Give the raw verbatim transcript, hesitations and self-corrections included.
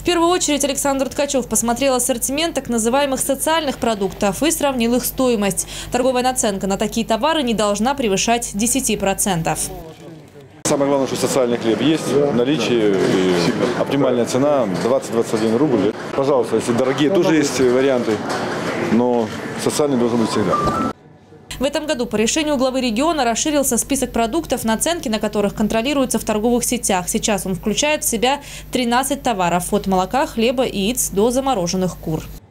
первую очередь Александр Ткачев посмотрел ассортимент так называемых социальных продуктов и сравнил их стоимость. Торговая наценка на такие товары не должна превышать десяти процентов. Самое главное, что социальный хлеб есть в наличии, и оптимальная цена двадцать — двадцать один рубль. Пожалуйста, если дорогие, тоже есть варианты, но социальный должен быть всегда. В этом году по решению главы региона расширился список продуктов, наценки на которых контролируются в торговых сетях. Сейчас он включает в себя тринадцать товаров – от молока, хлеба и яиц до замороженных кур.